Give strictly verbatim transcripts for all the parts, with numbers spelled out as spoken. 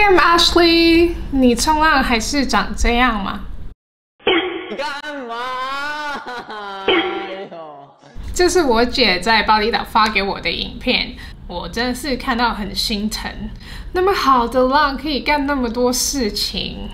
Hi, I'm Ashley。你冲浪还是长这样吗？ 你干嘛？哎呦！ 这是我姐在巴厘岛发给我的影片，我真的是看到很心疼。那么好的浪可以干那么多事情。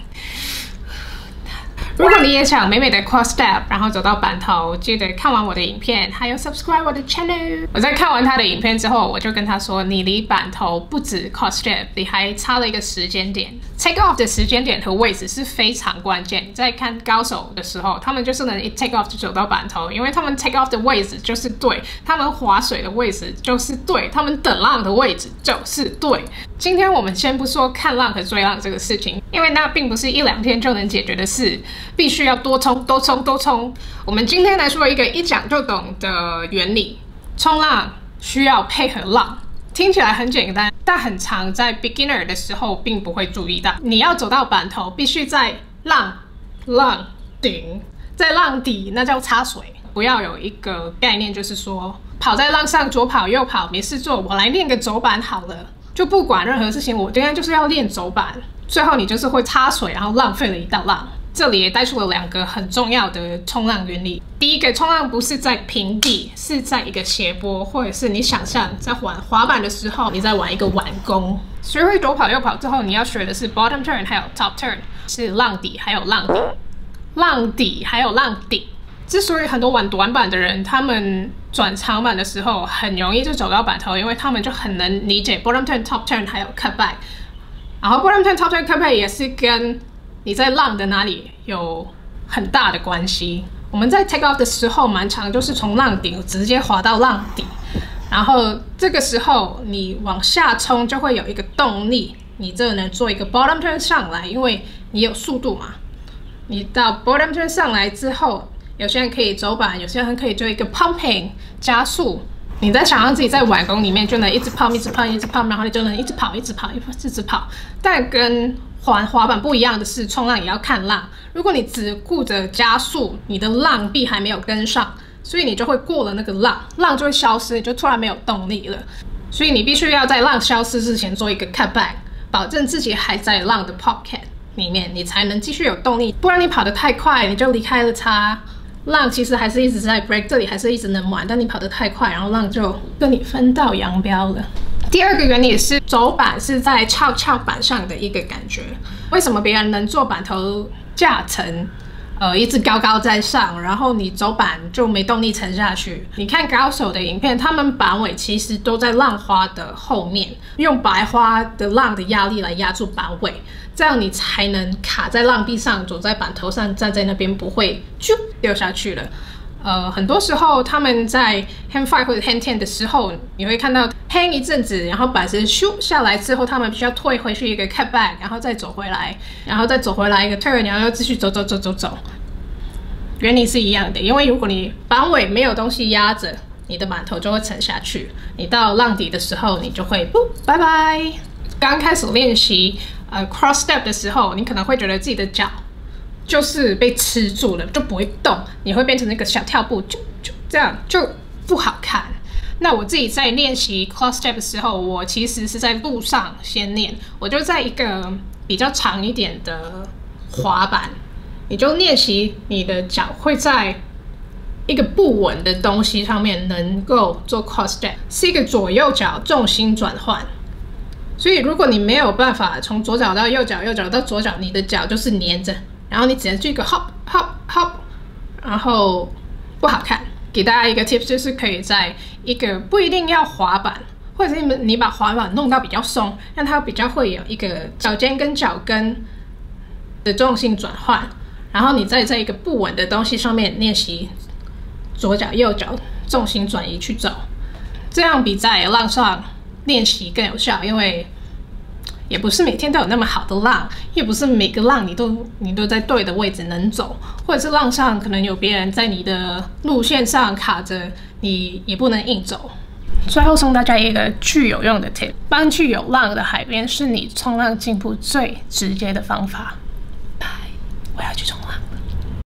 如果你也想美美的 cross step， 然后走到板头，记得看完我的影片，还有 subscribe 我的 channel。我在看完他的影片之后，我就跟他说，你离板头不止 cross step， 你还差了一个时间点。take off 的时间点和位置是非常关键。你在看高手的时候，他们就是能一 take off 就走到板头，因为他们 take off 的位置就是对，他们划水的位置就是对，他们等浪的位置就是对。今天我们先不说看浪和追浪这个事情，因为那并不是一两天就能解决的事。必须要多冲多冲多冲。我们今天来说一个一讲就懂的原理：冲浪需要配合浪。听起来很简单，但很常在 beginner 的时候并不会注意到。你要走到板头，必须在浪浪顶，在浪底，那叫插水。不要有一个概念，就是说跑在浪上左跑右跑没事做，我来练个走板好了。就不管任何事情，我今天就是要练走板。最后你就是会插水，然后浪费了一道浪。这里也带出了两个很重要的冲浪原理。第一个，冲浪不是在平地，是在一个斜坡，或者是你想象在玩滑板的时候，你在玩一个弯弓。学会左跑右跑之后，你要学的是 bottom turn 还有 top turn， 是浪底还有浪顶，浪底还有浪顶。之所以很多玩短板的人，他们转长板的时候很容易就走到板头，因为他们就很能理解 bottom turn、top turn 还有 cutback。然后 bottom turn、top turn、cutback 也是跟你在浪的哪里有很大的关系。我们在 take off 的时候，蛮常就是从浪顶直接滑到浪底，然后这个时候你往下冲就会有一个动力，你这能做一个 bottom turn 上来，因为你有速度嘛。你到 bottom turn 上来之后，有些人可以走板，有些人可以做一个 pumping 加速。你在想象自己在碗弓里面就能一直 pump 一直 pump 一直 pump， 然后你就能一直跑一直跑一直跑。但跟滑滑板不一样的是，冲浪也要看浪。如果你只顾着加速，你的浪壁还没有跟上，所以你就会过了那个浪，浪就会消失，你就突然没有动力了。所以你必须要在浪消失之前做一个 cutback， 保证自己还在浪的 pocket 里面，你才能继续有动力。不然你跑得太快，你就离开了它。浪其实还是一直在 break， 这里还是一直能玩，但你跑得太快，然后浪就跟你分道扬镳了。第二个原理是走板是在翘翘板上的一个感觉。为什么别人能做板头架沉，呃，一直高高在上，然后你走板就没动力沉下去？你看高手的影片，他们板尾其实都在浪花的后面，用白花的浪的压力来压住板尾，这样你才能卡在浪壁上，走在板头上，站在那边不会就掉下去了。呃，很多时候他们在 hang five 或者 hang ten 的时候，你会看到 hang 一阵子，然后板子咻下来之后，他们必须要退回去一个 cutback， 然后再走回来，然后再走回来一个 turn， 然后又继续走走走走走。原理是一样的，因为如果你板尾没有东西压着，你的板头就会沉下去。你到浪底的时候，你就会不拜拜。刚开始练习呃 cross step 的时候，你可能会觉得自己的脚就是被吃住了，就不会动，你会变成那个小跳步，就就这样就不好看。那我自己在练习 cross step 的时候，我其实是在路上先练，我就在一个比较长一点的滑板，你就练习你的脚会在一个不稳的东西上面能够做 cross step， 是一个左右脚重心转换。所以如果你没有办法从左脚到右脚，右脚到左脚，你的脚就是黏着。然后你只能去一个 hop hop hop， 然后不好看。给大家一个 tips， 就是可以在一个不一定要滑板，或者是你你把滑板弄到比较松，让它比较会有一个脚尖跟脚跟的重心转换，然后你再在一个不稳的东西上面练习左脚右脚重心转移去走，这样比在浪上练习更有效，因为也不是每天都有那么好的浪，也不是每个浪你都你都在对的位置能走，或者是浪上可能有别人在你的路线上卡着，你也不能硬走。最后送大家一个巨有用的 tip， 搬去有浪的海边是你冲浪进步最直接的方法。拜，我要去冲。